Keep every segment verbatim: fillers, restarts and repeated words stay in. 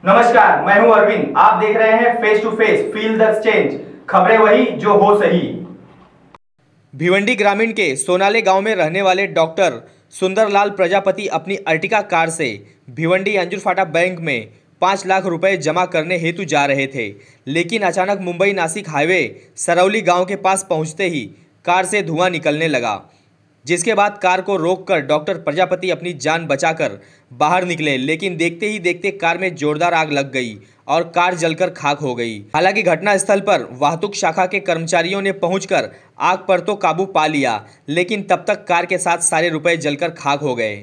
नमस्कार, मैं हूं अरविंद। आप देख रहे हैं face to face, feel the change. खबरें वही जो हो सही। भिवंडी ग्रामीण के सोनाले गांव में रहने वाले डॉक्टर सुंदरलाल प्रजापति अपनी अर्टिगा कार से भिवंडी अंजुरफाटा बैंक में पाँच लाख रुपए जमा करने हेतु जा रहे थे, लेकिन अचानक मुंबई नासिक हाईवे सरौली गांव के पास पहुंचते ही कार से धुआं निकलने लगा, जिसके बाद कार को रोककर डॉक्टर प्रजापति अपनी जान बचाकर बाहर निकले, लेकिन देखते ही देखते कार में जोरदार आग लग गई और कार जलकर खाक हो गई। हालांकि घटनास्थल पर वाहतुक शाखा के कर्मचारियों ने पहुंचकर आग पर तो काबू पा लिया, लेकिन तब तक कार के साथ सारे रुपए जलकर खाक हो गए।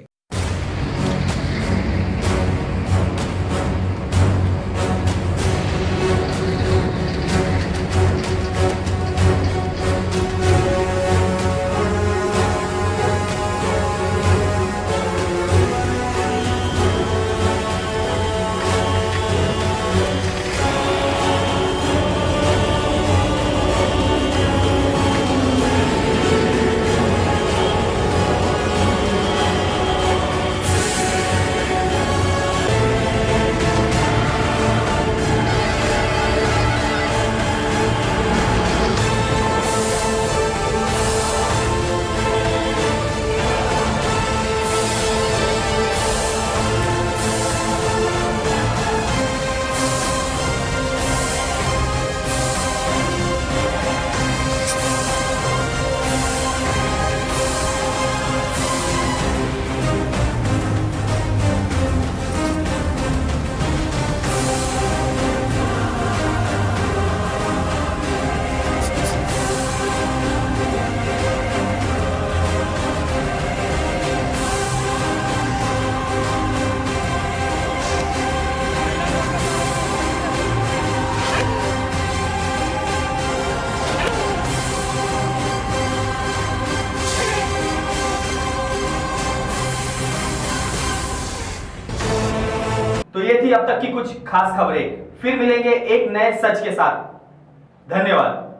तो ये थी अब तक की कुछ खास खबरें। फिर मिलेंगे एक नए सच के साथ। धन्यवाद।